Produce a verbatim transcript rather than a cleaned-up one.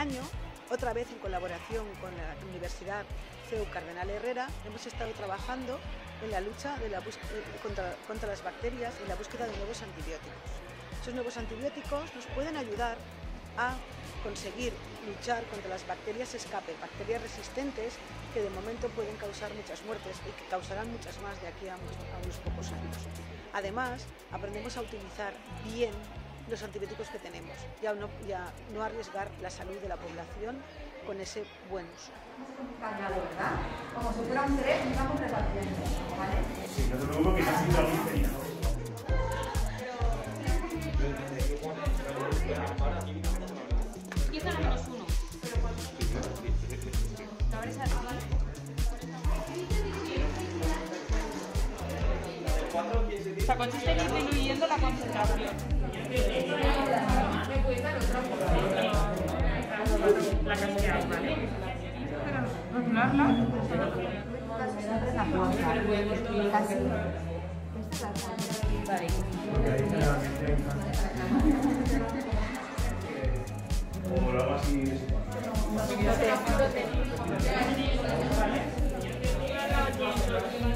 año, otra vez en colaboración con la Universidad C E U Cardenal Herrera, hemos estado trabajando en la lucha de la contra, contra las bacterias y la búsqueda de nuevos antibióticos. Esos nuevos antibióticos nos pueden ayudar a conseguir luchar contra las bacterias escape, bacterias resistentes que de momento pueden causar muchas muertes y que causarán muchas más de aquí a unos, a unos pocos años. Además, aprendemos a utilizar bien los antibióticos que tenemos y a no, y a no arriesgar la salud de la población con ese buen uso. ¿Verdad? Como si fuera un tren, estamos repartiendo, ¿vale? Sí, no te preocupes que casi lo hice. Empieza a menos uno. O sea, consiste en disminuyendo la concentración. La casqueada, ¿vale? Regularla. Casi. Como lo hago así. No te...